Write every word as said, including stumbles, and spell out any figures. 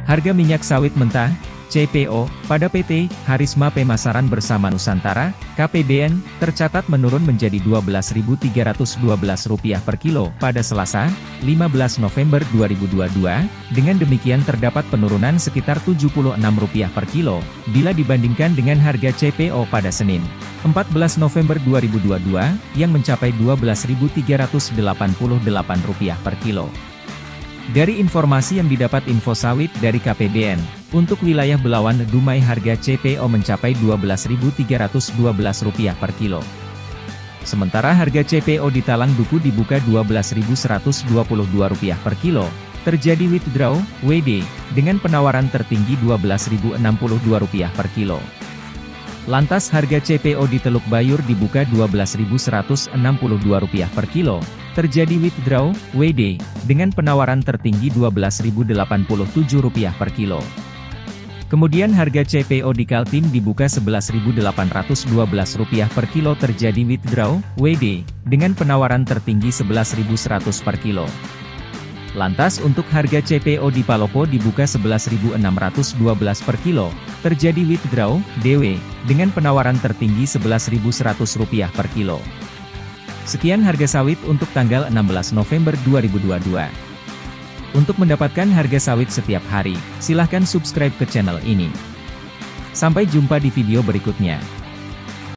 Harga minyak sawit mentah, C P O, pada P T Harisma Pemasaran Bersama Nusantara, K P B N, tercatat menurun menjadi dua belas ribu tiga ratus dua belas rupiah per kilo pada Selasa, lima belas November dua ribu dua puluh dua. Dengan demikian terdapat penurunan sekitar tujuh puluh enam rupiah per kilo, bila dibandingkan dengan harga C P O pada Senin, empat belas November dua ribu dua puluh dua, yang mencapai dua belas ribu tiga ratus delapan puluh delapan rupiah per kilo. Dari informasi yang didapat Info Sawit dari K P B N, untuk wilayah Belawan Dumai harga C P O mencapai dua belas ribu tiga ratus dua belas rupiah per kilo. Sementara harga C P O di Talang Duku dibuka dua belas ribu seratus dua puluh dua rupiah per kilo. Terjadi withdraw, W D, dengan penawaran tertinggi dua belas ribu enam puluh dua rupiah per kilo. Lantas harga C P O di Teluk Bayur dibuka dua belas ribu seratus enam puluh dua rupiah per kilo. Terjadi withdraw, W D, dengan penawaran tertinggi dua belas ribu delapan puluh tujuh rupiah per kilo. Kemudian harga C P O di Kaltim dibuka sebelas ribu delapan ratus dua belas rupiah per kilo. Terjadi withdraw, W D, dengan penawaran tertinggi sebelas ribu seratus per kilo. Lantas untuk harga C P O di Palopo dibuka sebelas ribu enam ratus dua belas per kilo. Terjadi withdraw, D W, dengan penawaran tertinggi sebelas ribu seratus rupiah per kilo. Sekian harga sawit untuk tanggal enam belas November dua ribu dua puluh dua. Untuk mendapatkan harga sawit setiap hari, silahkan subscribe ke channel ini. Sampai jumpa di video berikutnya.